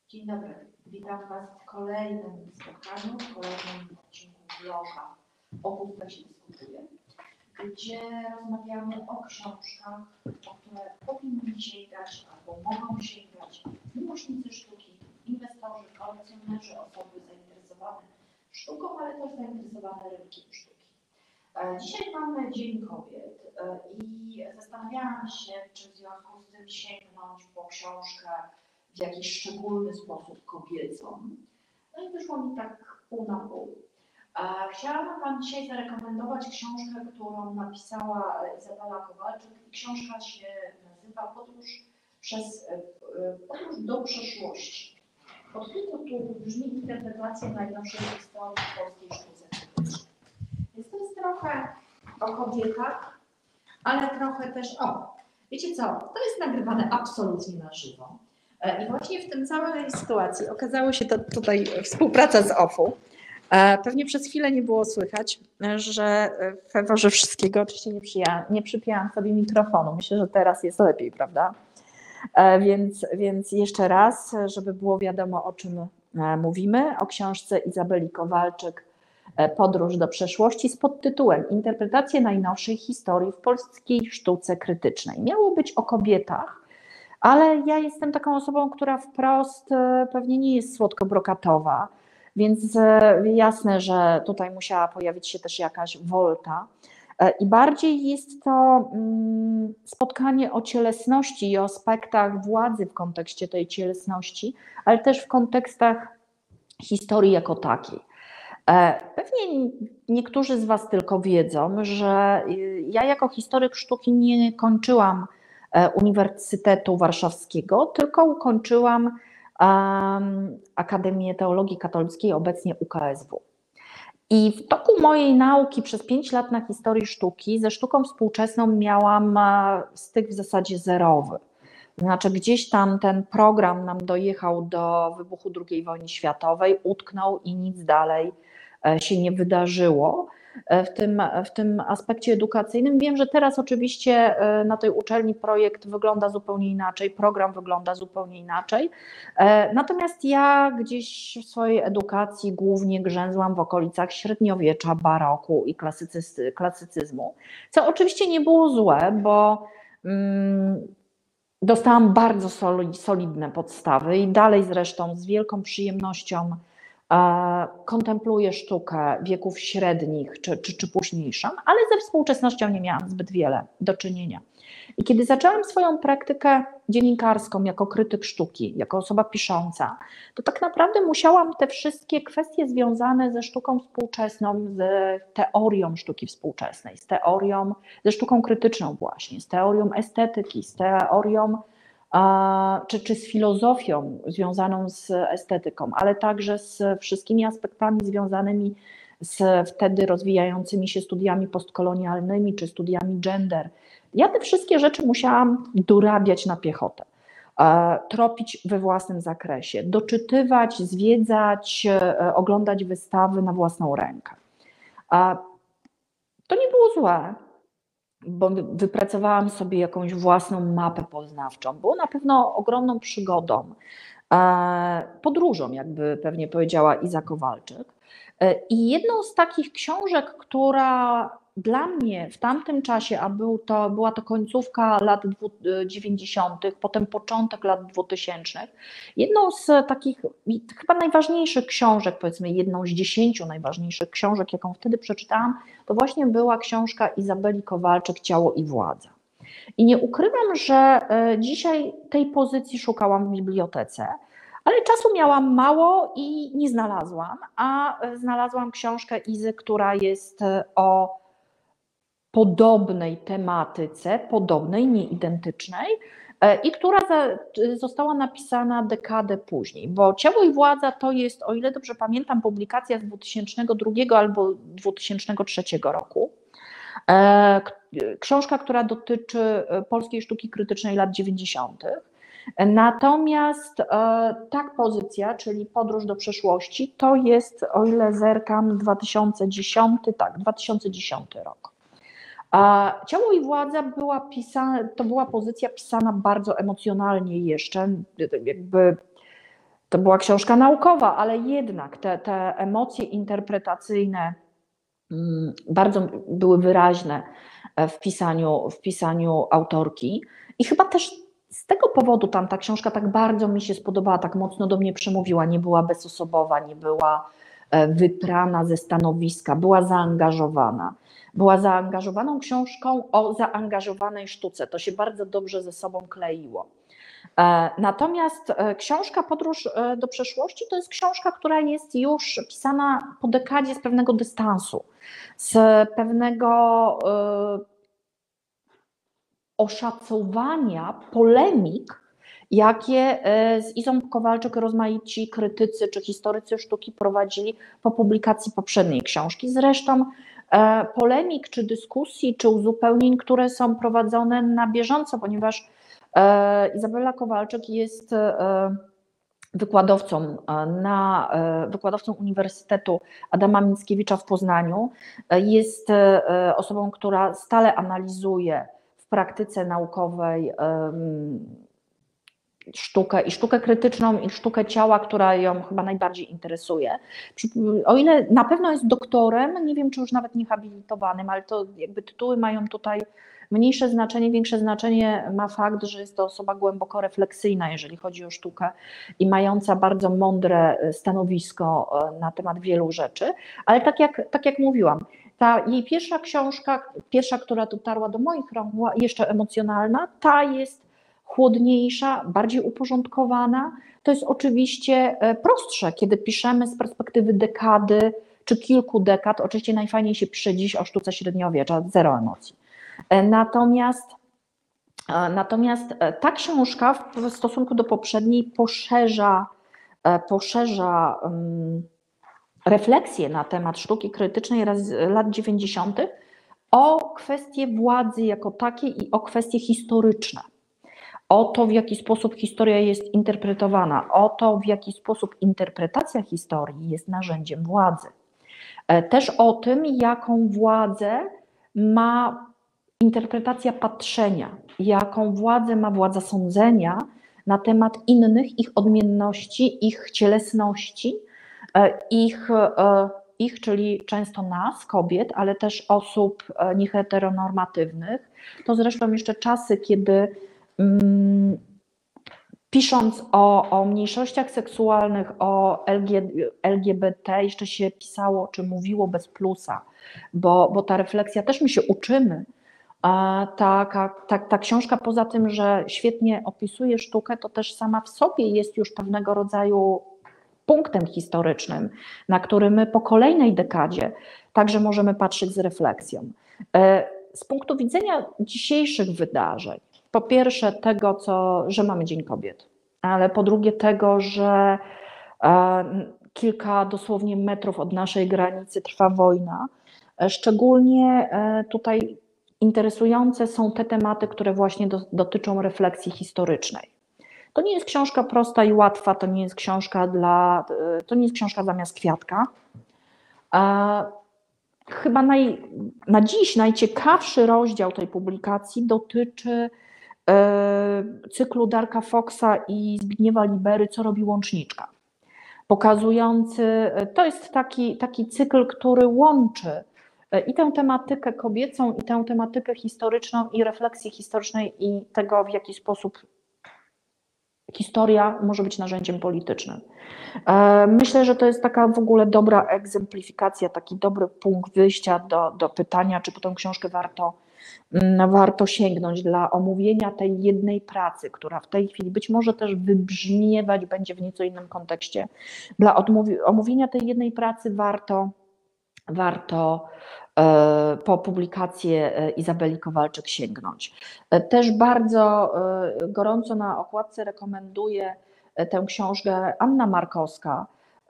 Dzień dobry, witam Was w kolejnym spotkaniu, w kolejnym odcinku vloga O się dyskutuje, gdzie rozmawiamy o książkach, o które powinni sięgać albo mogą sięgać miłośnicy sztuki, inwestorzy, kolekcjonerzy, osoby zainteresowane sztuką, ale też zainteresowane rynkiem sztuki. Dzisiaj mamy Dzień Kobiet i zastanawiałam się, czy w związku z tym sięgnąć po książkę w jakiś szczególny sposób kobiecą. No i wyszło mi tak pół na pół. Chciałam Wam dzisiaj zarekomendować książkę, którą napisała Izabela Kowalczyk. Książka się nazywa Podróż do przeszłości. Podtytuł tu brzmi Interpretacja najnowszej historii polskiej sztuce krytycznej. Więc to jest trochę o kobietach, ale trochę też wiecie co, to jest nagrywane absolutnie na żywo. I właśnie w tym całej sytuacji okazało się to tutaj współpraca z OFU. Pewnie przez chwilę nie było słychać, że w faworze wszystkiego oczywiście nie przypięłam sobie mikrofonu. Myślę, że teraz jest lepiej, prawda? Więc jeszcze raz, żeby było wiadomo, o czym mówimy, o książce Izabeli Kowalczyk Podróż do przeszłości z podtytułem Interpretacje najnowszej historii w polskiej sztuce krytycznej. Miało być o kobietach, ale ja jestem taką osobą, która wprost pewnie nie jest słodko-brokatowa, więc jasne, że tutaj musiała pojawić się też jakaś wolta. I bardziej jest to spotkanie o cielesności i o aspektach władzy w kontekście tej cielesności, ale też w kontekstach historii jako takiej. Pewnie niektórzy z Was tylko wiedzą, że ja jako historyk sztuki nie kończyłam Uniwersytetu Warszawskiego, tylko ukończyłam Akademię Teologii Katolickiej, obecnie UKSW. I w toku mojej nauki przez 5 lat na historii sztuki ze sztuką współczesną miałam styk w zasadzie zerowy. Znaczy gdzieś tam ten program nam dojechał do wybuchu II wojny światowej, utknął i nic dalej się nie wydarzyło w tym aspekcie edukacyjnym. Wiem, że teraz oczywiście na tej uczelni projekt wygląda zupełnie inaczej, program wygląda zupełnie inaczej. Natomiast ja gdzieś w swojej edukacji głównie grzęzłam w okolicach średniowiecza, baroku i klasycyzmu, co oczywiście nie było złe, bo dostałam bardzo solidne podstawy i dalej zresztą z wielką przyjemnością kontempluję sztukę wieków średnich czy późniejszą, ale ze współczesnością nie miałam zbyt wiele do czynienia. I kiedy zaczęłam swoją praktykę dziennikarską jako krytyk sztuki, jako osoba pisząca, to tak naprawdę musiałam te wszystkie kwestie związane ze sztuką współczesną, z teorią sztuki współczesnej, ze sztuką krytyczną właśnie, z teorią estetyki, z teorią czy z filozofią związaną z estetyką, ale także z wszystkimi aspektami związanymi z wtedy rozwijającymi się studiami postkolonialnymi czy studiami gender. Ja te wszystkie rzeczy musiałam dorabiać na piechotę, tropić we własnym zakresie, doczytywać, zwiedzać, oglądać wystawy na własną rękę. To nie było złe, bo wypracowałam sobie jakąś własną mapę poznawczą. Było na pewno ogromną przygodą, podróżą, jakby pewnie powiedziała Iza Kowalczyk. I jedną z takich książek, która dla mnie w tamtym czasie, a była to końcówka lat 90., potem początek lat 2000, jedną z takich chyba najważniejszych książek, powiedzmy jedną z 10 najważniejszych książek, jaką wtedy przeczytałam, to właśnie była książka Izabeli Kowalczyk Ciało i władza. I nie ukrywam, że dzisiaj tej pozycji szukałam w bibliotece, ale czasu miałam mało i nie znalazłam, a znalazłam książkę Izy, która jest o podobnej tematyce, podobnej, nieidentycznej i która została napisana dekadę później, bo Ciało i władza to jest, o ile dobrze pamiętam, publikacja z 2002 albo 2003 roku. Książka, która dotyczy polskiej sztuki krytycznej lat 90. Natomiast ta pozycja, czyli Podróż do przeszłości, to jest, o ile zerkam, 2010 rok. Ciało i władza to była pozycja pisana bardzo emocjonalnie jeszcze, jakby To była książka naukowa, ale jednak te emocje interpretacyjne bardzo były wyraźne w pisaniu autorki i chyba też z tego powodu ta książka tak bardzo mi się spodobała, tak mocno do mnie przemówiła, nie była bezosobowa, nie była wyprana ze stanowiska, była zaangażowana. Była zaangażowaną książką o zaangażowanej sztuce, to się bardzo dobrze ze sobą kleiło. Natomiast książka Podróż do przeszłości to jest książka, która jest już pisana po dekadzie z pewnego dystansu, z pewnego oszacowania polemik, jakie z Izą Kowalczyk rozmaici krytycy czy historycy sztuki prowadzili po publikacji poprzedniej książki. Zresztą polemik czy dyskusji czy uzupełnień, które są prowadzone na bieżąco, ponieważ Izabela Kowalczyk jest wykładowcą Uniwersytetu Adama Mickiewicza w Poznaniu. Jest osobą, która stale analizuje w praktyce naukowej sztukę i sztukę krytyczną i sztukę ciała, która ją chyba najbardziej interesuje. O ile na pewno jest doktorem, nie wiem czy już nawet niehabilitowanym, ale to jakby tytuły mają tutaj mniejsze znaczenie, większe znaczenie ma fakt, że jest to osoba głęboko refleksyjna, jeżeli chodzi o sztukę i mająca bardzo mądre stanowisko na temat wielu rzeczy, ale tak jak mówiłam, ta jej pierwsza książka, która dotarła do moich rąk, była jeszcze emocjonalna, ta jest chłodniejsza, bardziej uporządkowana. To jest oczywiście prostsze, kiedy piszemy z perspektywy dekady czy kilku dekad. Oczywiście najfajniej się pisze dziś o sztuce średniowiecza, zero emocji. Natomiast ta książka w stosunku do poprzedniej poszerza refleksję na temat sztuki krytycznej lat 90. o kwestie władzy jako takiej i o kwestie historyczne. O to, w jaki sposób historia jest interpretowana, o to, w jaki sposób interpretacja historii jest narzędziem władzy. Też o tym, jaką władzę ma interpretacja patrzenia, jaką władzę ma władza sądzenia na temat innych, ich odmienności, ich cielesności, ich, czyli często nas, kobiet, ale też osób nieheteronormatywnych. To zresztą jeszcze czasy, kiedy pisząc o mniejszościach seksualnych, o LGBT jeszcze się pisało czy mówiło bez plusa, bo ta refleksja, też my się uczymy. Ta książka poza tym, że świetnie opisuje sztukę, to też sama w sobie jest już pewnego rodzaju punktem historycznym, na który my po kolejnej dekadzie także możemy patrzeć z refleksją. Z punktu widzenia dzisiejszych wydarzeń, po pierwsze tego, że mamy Dzień Kobiet, ale po drugie tego, że kilka dosłownie metrów od naszej granicy trwa wojna. Szczególnie tutaj interesujące są te tematy, które właśnie dotyczą refleksji historycznej. To nie jest książka prosta i łatwa, to nie jest książka zamiast kwiatka. Chyba na dziś najciekawszy rozdział tej publikacji dotyczy cyklu Darka Foxa i Zbigniewa Libery Co robi łączniczka. Pokazujący, to jest taki cykl, który łączy i tę tematykę kobiecą, i tę tematykę historyczną, i refleksji historycznej, i tego, w jaki sposób historia może być narzędziem politycznym. Myślę, że to jest taka w ogóle dobra egzemplifikacja, taki dobry punkt wyjścia do pytania, czy po tę książkę warto sięgnąć dla omówienia tej jednej pracy, która w tej chwili być może też wybrzmiewać będzie w nieco innym kontekście. Dla omówienia tej jednej pracy warto po publikację Izabeli Kowalczyk sięgnąć. Też bardzo gorąco na okładce rekomenduję tę książkę Anna Markowska,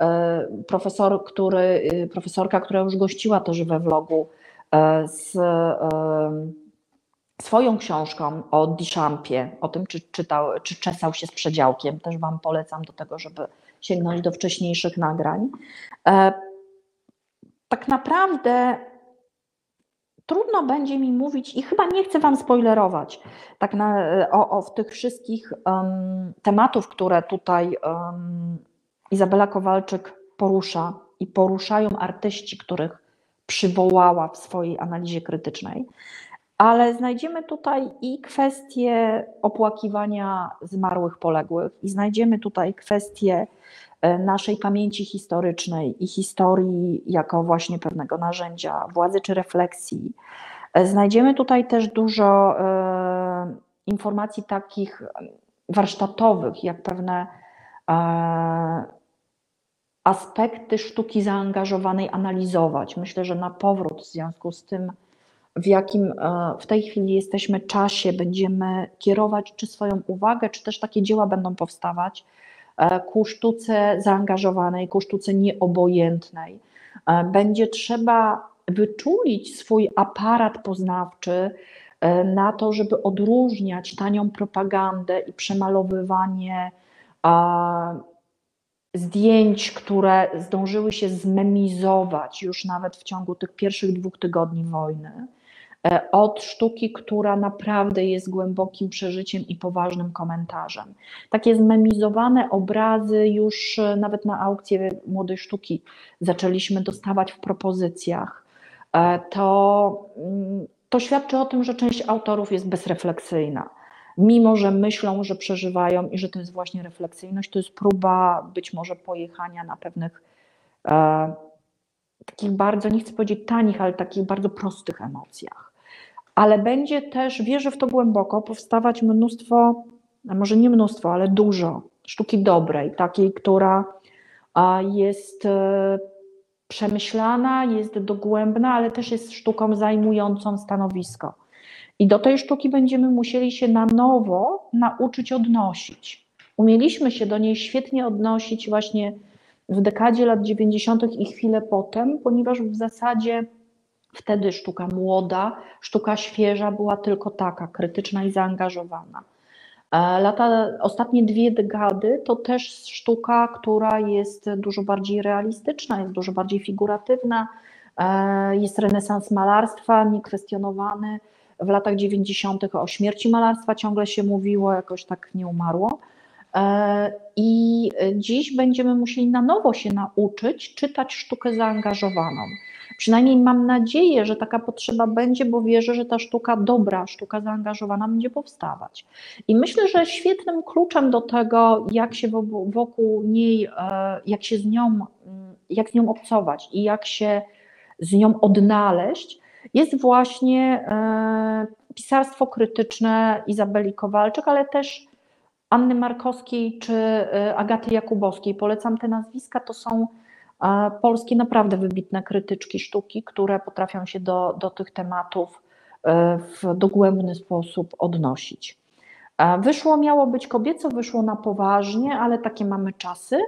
profesorka, która już gościła też we vlogu z swoją książką o Duchampie, o tym, czy czesał się z przedziałkiem. Też Wam polecam do tego, żeby sięgnąć do wcześniejszych nagrań. Tak naprawdę trudno będzie mi mówić i chyba nie chcę Wam spoilerować tak w tych wszystkich tematów, które tutaj Izabela Kowalczyk porusza i poruszają artyści, których przywołała w swojej analizie krytycznej, ale znajdziemy tutaj i kwestię opłakiwania zmarłych, poległych, i znajdziemy tutaj kwestię naszej pamięci historycznej i historii jako właśnie pewnego narzędzia władzy czy refleksji. Znajdziemy tutaj też dużo informacji takich warsztatowych, jak pewne aspekty sztuki zaangażowanej analizować. Myślę, że na powrót w związku z tym, w jakim w tej chwili jesteśmy czasie, będziemy kierować czy swoją uwagę, czy też takie dzieła będą powstawać ku sztuce zaangażowanej, ku sztuce nieobojętnej. Będzie trzeba wyczulić swój aparat poznawczy na to, żeby odróżniać tanią propagandę i przemalowywanie zdjęć, które zdążyły się zmemizować już nawet w ciągu tych pierwszych 2 tygodni wojny, od sztuki, która naprawdę jest głębokim przeżyciem i poważnym komentarzem. Takie zmemizowane obrazy już nawet na aukcję Młodej Sztuki zaczęliśmy dostawać w propozycjach. To świadczy o tym, że część autorów jest bezrefleksyjna. Mimo że myślą, że przeżywają i że to jest właśnie refleksyjność, to jest próba być może pojechania na pewnych takich bardzo, nie chcę powiedzieć tanich, ale takich bardzo prostych emocjach. Ale będzie też, wierzę w to głęboko, powstawać mnóstwo, a może nie mnóstwo, ale dużo sztuki dobrej, takiej, która jest przemyślana, jest dogłębna, ale też jest sztuką zajmującą stanowisko. I do tej sztuki będziemy musieli się na nowo nauczyć odnosić. Umieliśmy się do niej świetnie odnosić właśnie w dekadzie lat 90. i chwilę potem, ponieważ w zasadzie wtedy sztuka młoda, sztuka świeża była tylko taka, krytyczna i zaangażowana. Ostatnie 2 dekady to też sztuka, która jest dużo bardziej realistyczna, jest dużo bardziej figuratywna, jest renesans malarstwa niekwestionowany. W latach 90. o śmierci malarstwa ciągle się mówiło, jakoś tak nie umarło. I dziś będziemy musieli na nowo się nauczyć czytać sztukę zaangażowaną. Przynajmniej mam nadzieję, że taka potrzeba będzie, bo wierzę, że ta sztuka dobra, sztuka zaangażowana będzie powstawać. I myślę, że świetnym kluczem do tego, jak się wokół niej, jak z nią obcować i jak się z nią odnaleźć, jest właśnie pisarstwo krytyczne Izabeli Kowalczyk, ale też Anny Markowskiej czy Agaty Jakubowskiej. Polecam te nazwiska, to są polskie naprawdę wybitne krytyczki sztuki, które potrafią się do tych tematów w dogłębny sposób odnosić. Miało być kobieco, wyszło na poważnie, ale takie mamy czasy.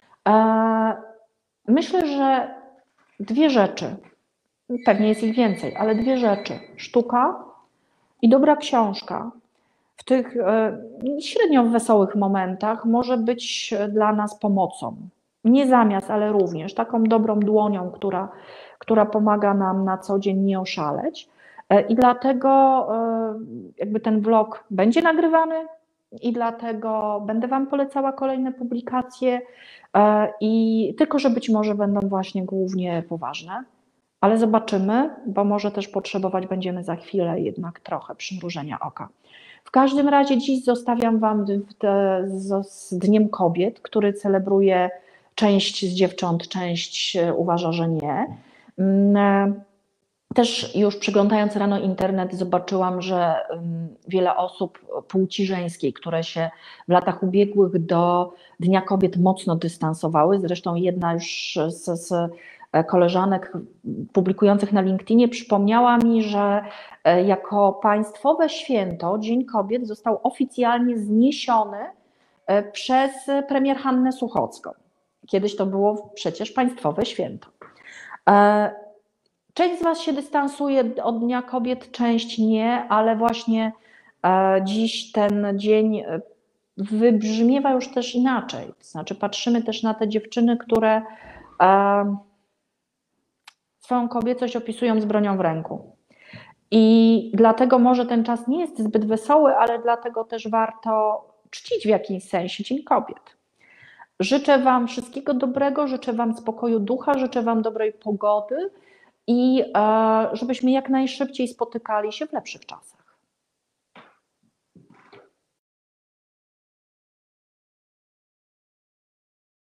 Myślę, że 2 rzeczy, pewnie jest ich więcej, ale 2 rzeczy. Sztuka i dobra książka w tych średnio wesołych momentach może być dla nas pomocą. Nie zamiast, ale również taką dobrą dłonią, która pomaga nam na co dzień nie oszaleć. I dlatego jakby ten vlog będzie nagrywany i dlatego będę Wam polecała kolejne publikacje i tylko, że być może będą właśnie głównie poważne, ale zobaczymy, bo może też potrzebować będziemy za chwilę jednak trochę przymrużenia oka. W każdym razie dziś zostawiam Wam z Dniem Kobiet, który celebruje część z dziewcząt, część uważa, że nie. Też już przeglądając rano internet zobaczyłam, że wiele osób płci żeńskiej, które się w latach ubiegłych do Dnia Kobiet mocno dystansowały, zresztą jedna już z koleżanek publikujących na LinkedInie przypomniała mi, że jako państwowe święto Dzień Kobiet został oficjalnie zniesiony przez premier Hannę Suchocką. Kiedyś to było przecież państwowe święto. Część z Was się dystansuje od Dnia Kobiet, część nie, ale właśnie dziś ten dzień wybrzmiewa już też inaczej. To znaczy patrzymy też na te dziewczyny, które swoją kobiecość opisują z bronią w ręku. I dlatego może ten czas nie jest zbyt wesoły, ale dlatego też warto czcić w jakimś sensie Dzień Kobiet. Życzę Wam wszystkiego dobrego, życzę Wam spokoju ducha, życzę Wam dobrej pogody i żebyśmy jak najszybciej spotykali się w lepszych czasach.